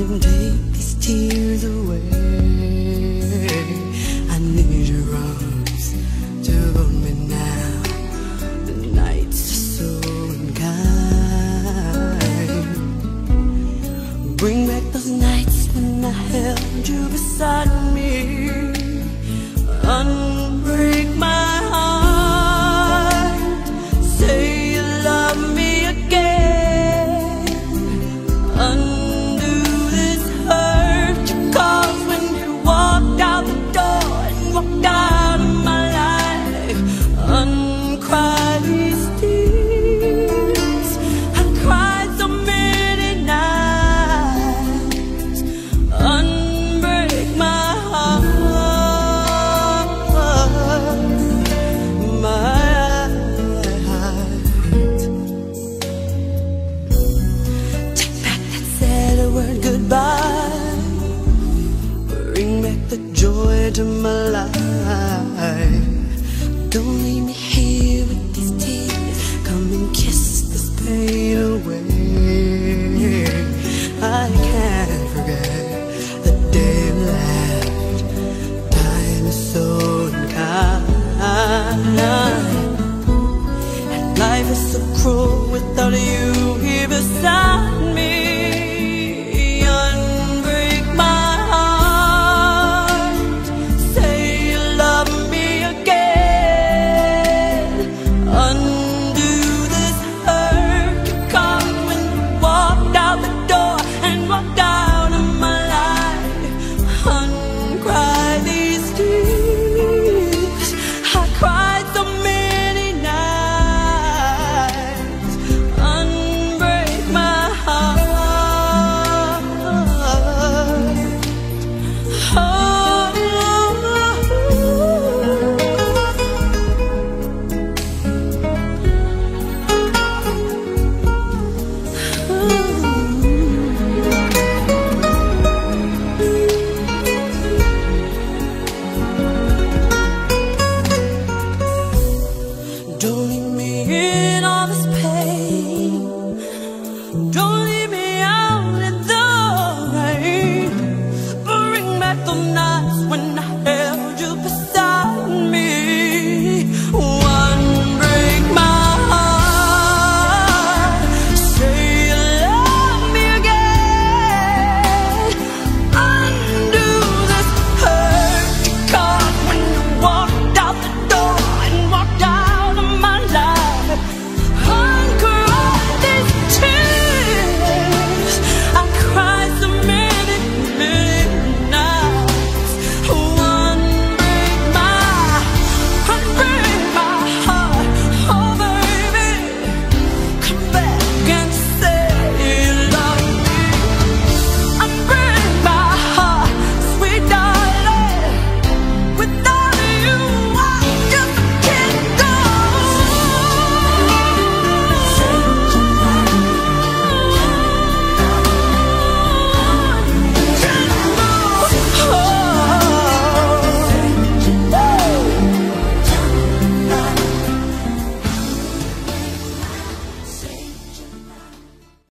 can take these tears away. I need your arms to hold me now. The nights are so unkind. Bring back those nights when I held you beside me. Unbreak my heart. Say you love me again. Undo this hurt you caused when you walked out the door and walked out of my life. Uncry these tears. I cried so many nights. Unbreak my heart. Goodbye. Bring back the joy to my life. Don't leave me here with these tears. Come and kiss this pain away. I can't forget the day we laughed. Time is so unkind, and life is so cruel without you here beside me. Don't leave me in all this pain. Don't